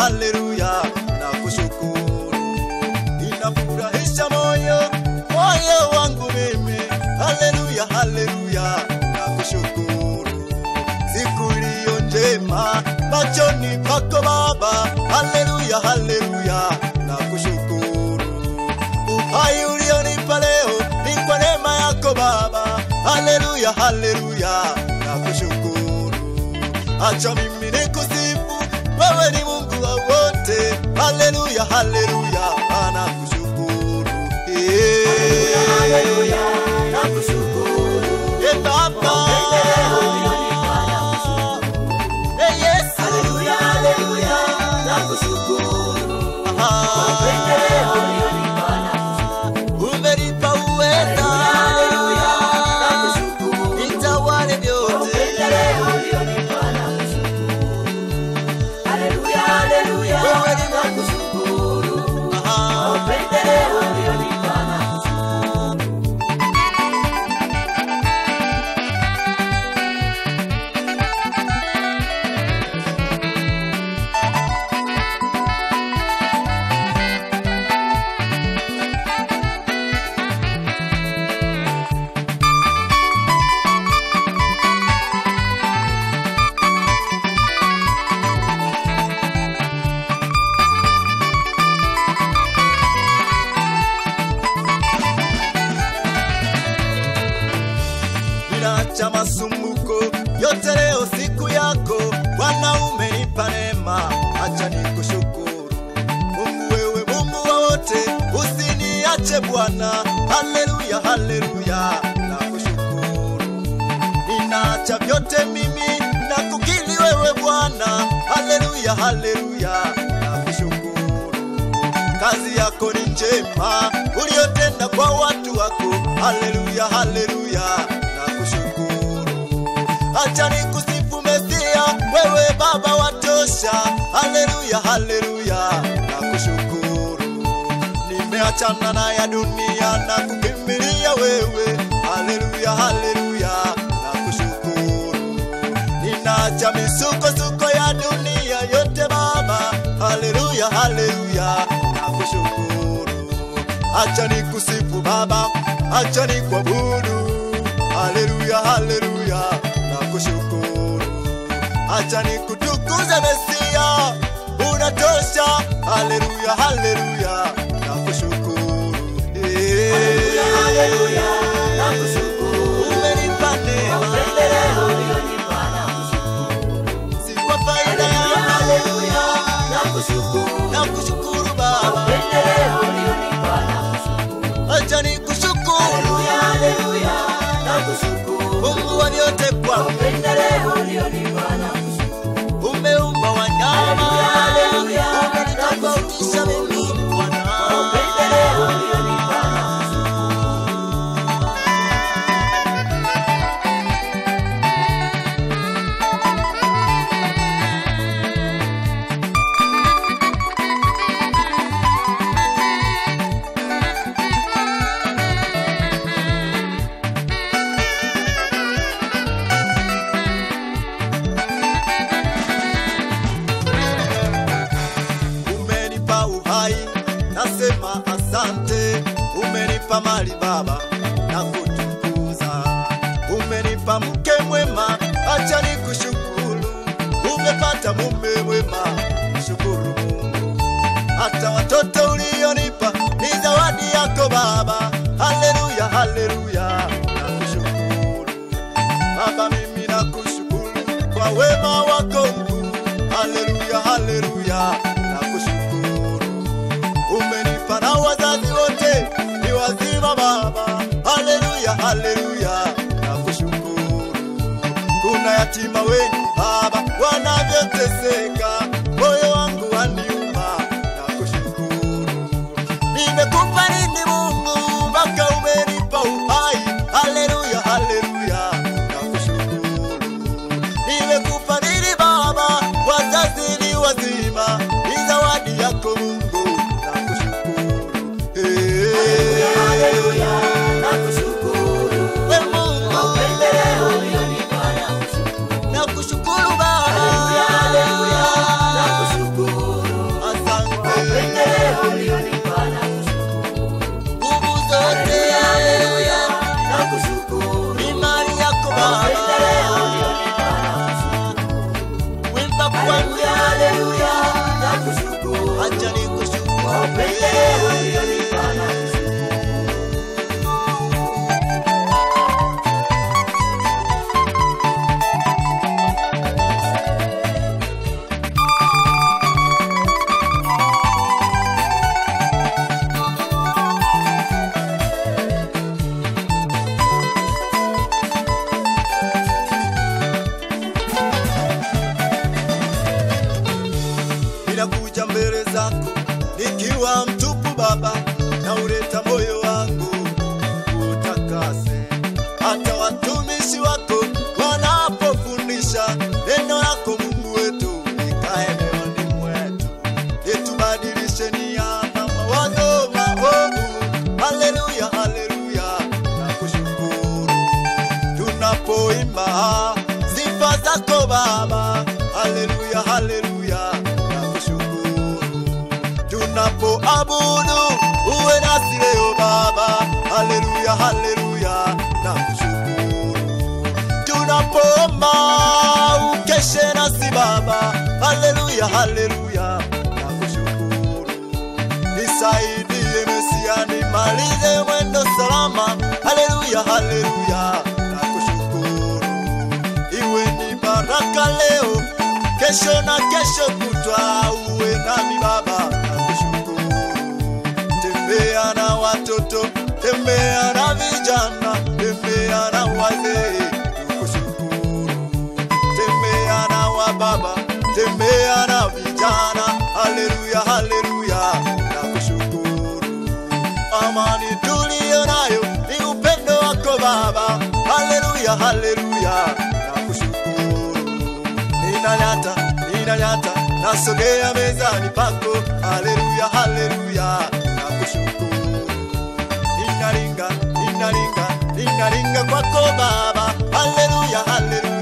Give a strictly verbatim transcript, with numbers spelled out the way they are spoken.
haleluya, nakushukuru. Inafurahisha moyo, moyo wangu mimi, haleluya, haleluya, nakushukuru. Siku iliyo njema machoni pako Baba, haleluya, haleluya, nakushukuru. Uhai ulionipa leo ni kwa neema yako Baba, haleluya, haleluya, nakushukuru. Acha mimi nikusifu, wewe ni Mungu wa wote, haleluya, haleluya, nakushukuru. Haleluya, haleluya, nakushukuru. Ee Baba, ee Yesu, haleluya, haleluya, nakushukuru. Upendeleo ulionipa nakushukuru. umenipa uweza, Haleluya, nakushukuru. nitawale vyote. Upendeleo ulionipa nakushukuru. Haleluya, haleluya, nakushukuru. Upendeleo ulionipa nakushukuru. Ninaacha masumbuko yote leo, siku yako Bwana, umenipa neema, acha nikushukuru. Mungu wewe, Mungu wa wote, usiniache Bwana, haleluya, haleluya, nakushukuru. Ninaacha vyote mimi na kukiri wewe Bwana, haleluya, haleluya, nakushukuru. Kazi yako ni njema uliyotenda kwa watu wako, haleluya, haleluya, nakushukuru. Acha nikusifu Mesia, wewe Baba watosha, haleluya, haleluya, nakushukuru. Nimeachana na ya dunia na kukimbilia wewe, haleluya, haleluya, nakushukuru. Ninaacha misukosuko ya dunia yote Baba, haleluya, haleluya, nakushukuru. Acha nikusifu Baba, acha nikuabudu, haleluya, haleluya, nakushukuru. Acha nikutukuze Mesia, unatosha, haleluya, haleluya, nakushukuru. Haleluya, haleluya, nakushukuru. Umenipa neema, Upendeleo ulionipa nakushukuru. si kwa faida yangu, Haleluya, nakushukuru. nakushukuru Baba. Upendeleo ulionipa nakushukuru. Acha nikushukuru Haleluya, haleluya, nakushukuru. Mungu wa vyote kwangu, Upendeleo ulionipa nakushukuru. umeumba wanyama, Haleluya, haleluya, umenitofautisha mimi Bwana. Upendeleo ulionipa nakushukuru. Umenipa uhai, nasema asante. Umenipa mali Baba, na kutukuza. Umenipa mke mwema, acha nikushukuru. Umepata mume mwema, shukuru Mungu. Hata watoto ulionipa ni zawadi yako Baba, haleluya, haleluya, nakushukuru Baba. Mimi nakushukuru kwa wema wako mkuu, haleluya, haleluya, nakushukuru. Umenipa na wazazi wote ni wazima Baba, haleluya, haleluya, nakushukuru. Kuna yatima wengi Baba wanavyoteseka, moyo wangu waniuma, nakushukuru. Nimekupa nini Mungu mpaka umenipa uhai, haleluya, haleluya, nakushukuru. Nimekupa nini Baba, wazazi ni wazima, ni zawadi yako Mungu, nakushukuru. Haleluya, haleluya, nakushukuru. We Mungu, Upendeleo ulionipa nakushukuru. nakushukuru Baba. Haleluya, haleluya, nakushukuru. Haleluya, haleluya, nakushukuru. acha nikushukuru Kwa upendeleo ulionipa nakushukuru. Ninakuja mbele zako nikiwa mtupu Baba, na uleta moyo wangu utakase. Hata watumishi wako wanapofundisha neno lako Mungu wetu, ikae mioyoni mwetu, litubadilishe nia na mawazo maovu. Haleluya, haleluya, nakushukuru tunapoimba sifa zako Baba. Haleluya, haleluya, nakushukuru tunapoabudu uwe nasi leo Baba. Haleluya, haleluya, nakushukuru tunapoomba ukeshe nasi Baba. Haleluya, haleluya, nakushukuru nisaidie Mesia, nimalize mwendo salama. Haleluya, haleluya, nakushukuru iwe ni baraka leo, kesho na kesho kutwa, uwe nami Baba. Nakushukuru tembea na watoto, tembea na vijana, tembea na wazee. Nakushukuru tembea na wababa, tembea na vijana. Haleluya, haleluya, nakushukuru amani tuliyo nayo ni upendo wako Baba. Haleluya, haleluya, nakushukuru ninanyata, ninanyata, nasogea mezani pako. Haleluya, haleluya, nakushukuru ninaringa, ninaringa, ninaringa kwako Baba. Haleluya, haleluya.